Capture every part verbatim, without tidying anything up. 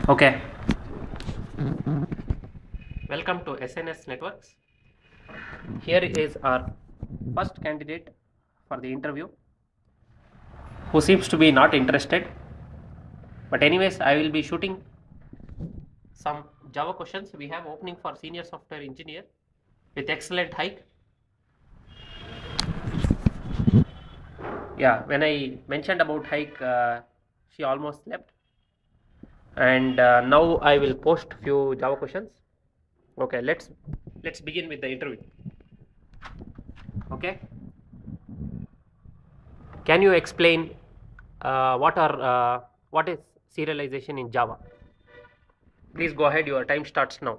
Okay, welcome to S N S Networks. Here is our first candidate for the interview who seems to be not interested. But anyways, I will be shooting some Java questions. We have opening for senior software engineer with excellent hike. Yeah, when I mentioned about hike, uh, she almost left. And uh, now I will post few Java questions. Okay, let's let's begin with the interview. Okay, can you explain uh, what are uh, what is serialization in Java? Please go ahead. Your time starts now.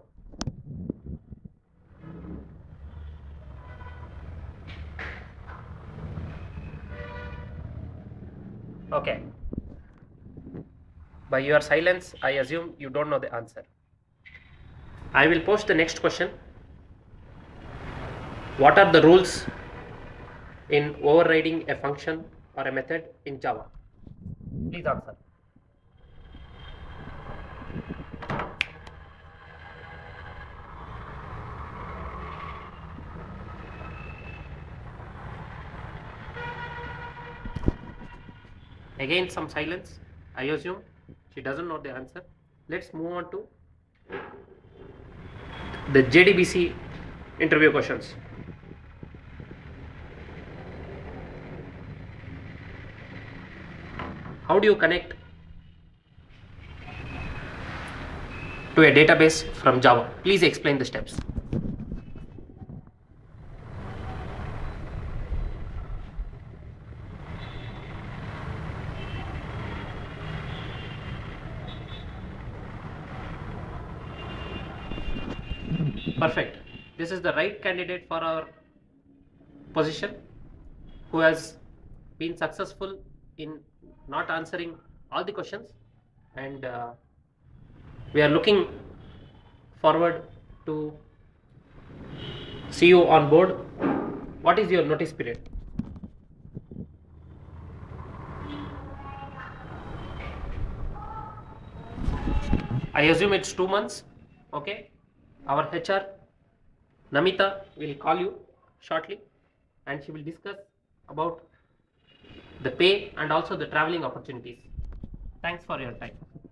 Okay. By your silence, I assume you don't know the answer. I will post the next question. What are the rules in overriding a function or a method in Java? Please answer. Again, some silence. I assume she doesn't know the answer. Let's move on to the J D B C interview questions. How do you connect to a database from Java? Please explain the steps. Perfect. This is the right candidate for our position, who has been successful in not answering all the questions, and uh, we are looking forward to see you on board. What is your notice period? I assume it's two months. Okay. Our H R Namita will call you shortly, and she will discuss about the pay and also the traveling opportunities. Thanks for your time.